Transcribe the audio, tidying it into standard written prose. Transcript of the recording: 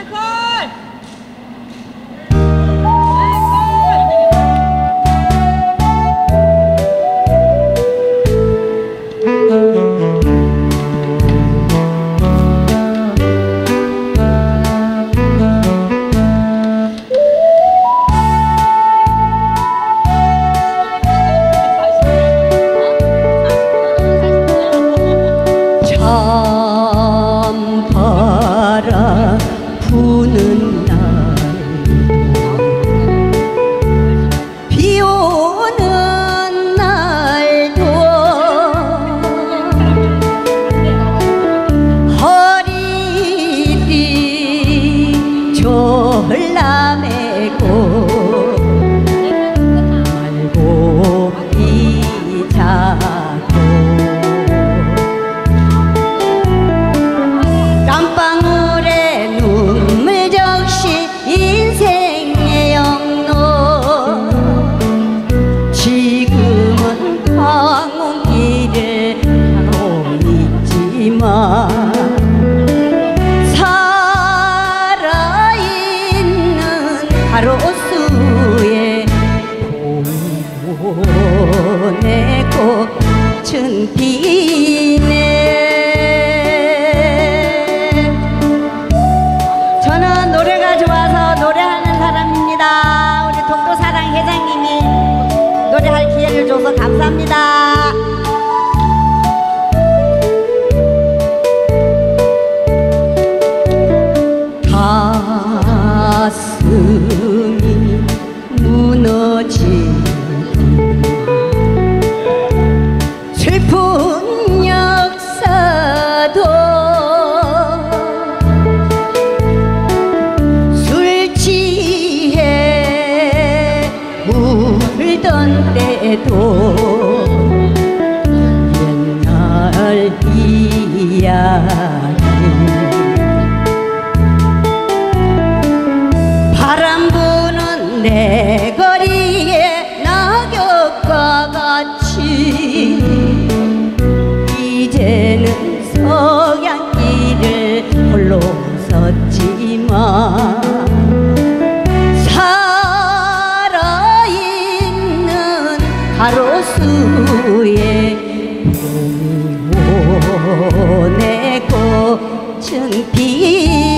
부는 날 비 오는 날도 허리띠 졸라매고 말고기 자고 땀방울에 눈물 적시 인생의 영로 지금은 황혼길을 가고 있지만 살아있는 가로수에 봄의 꽃은 피네. 저는 노래가 좋아서 노래하는 사람입니다. 우리 독도사랑 회장님이 노래할 기회를 줘서 감사합니다. 가슴이 무너지고 슬픈 역사도 술 취해 울던 때도 옛날 이야기 바람 부는 내 거리에 낙엽과 같이 이제는 석양길을 홀로 섰지만 살아있는 가로수에 봄이 오네 꽃은 피